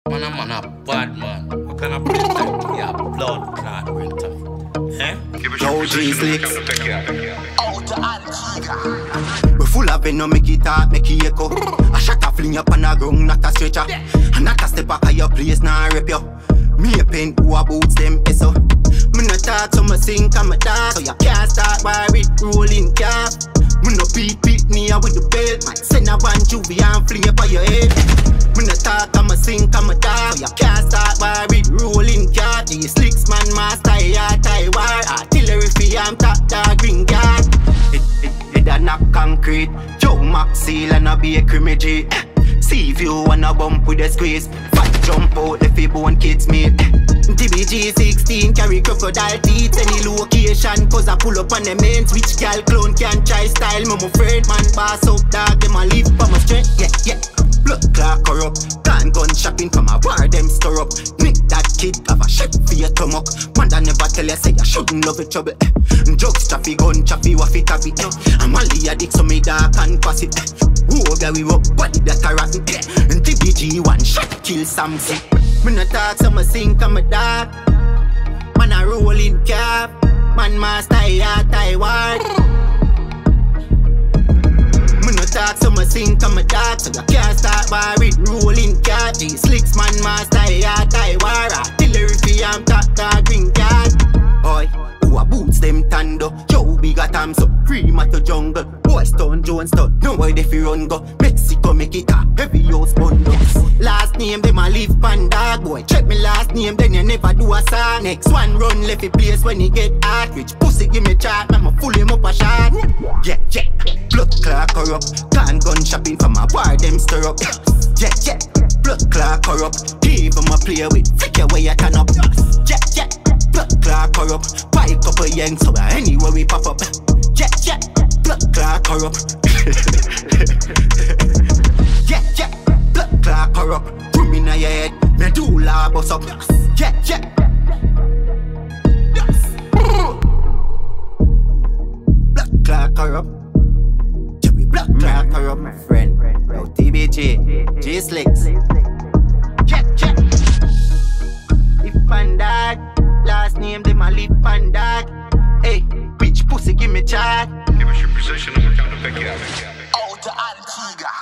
Man a bad man. What kind of print type? Yeah, blood clot print type. Eh? Yo, G-Slicks. We full of venom, make it talk, make it echo. A shot a fling up on a ground, not a stretcher. And not a step back of your place, nah rip you. Me a pen who a boots them, so me no talk, so me sing, I'm a dog. So you can't start by it, rolling cap. Me no beat me with the belt. Might send a one juvie and fling up on your head. Me no talk, I'm a sing, I'm a dog. So you can't start by it, rolling cap. G-Slicks man, master, yeah, tie war. Artillery free, I'm top dog, green guard. It a knock concrete. Joe Maxil and a bakery G. See if you wanna bump with the squeeze. Fat jump out if you bone kids meet. TBG 16 carry crocodile teeth. Any location cause I pull up on the main switch. Gal clone can try style. Me my friend man boss up dog. Them a live for my strength. Yeah. Blood clot corrupt. Can't gun shopping from a war them store up. Nick that kid have a shit for your stomach. Man that never tell you say you shouldn't love it trouble. Drugs traffic, gun traffic, waffy traffic. I'm a addict so me dark and pass it. Whoa, girl, we up, body that a rotten. And TBG one shot kill Samson. Me no talk, so me sing, I'm a dog. Man a rolling cap. Man master, yeah, Taiwan. Me no talk, so me sing, I'm a dog. So you can't start by it, rolling cap. G-Slicks man master, yeah, Taiwan. Artillery free, I'm top dog, green card. Boy, who a boots them tando. Joe big a time so free matter jungle. Boy Stone Jones stone, no boy they fi run go. Mexico make it a heavy house bundles. Last name them a live pan dog. Boy check me last name then you never do a song. Next one run left the place when he get hard. Rich pussy give me chat, I'ma full him up a shot. Yeah. Blood clot corrupt. Can't gun shopping from a war them stir up. Yeah. Blood clot corrupt. Give him a play with figure where you turn up. Yeah. Blood clot corrupt. Buy a couple yanks so anywhere we pop up. Yeah. Blood clot corrupt. Yeah. Blood clot corrupt. Put me in your head. Medulla bust up. Yeah. Blood clot corrupt. Blood clot corrupt, my friend. Yo, TBG, G-Slicks. Yeah. If Pandag, last name them a live Pandag. Hey, bitch pussy give me chat. Give us your position and we're coming to pick you up. Oh, the Antigua.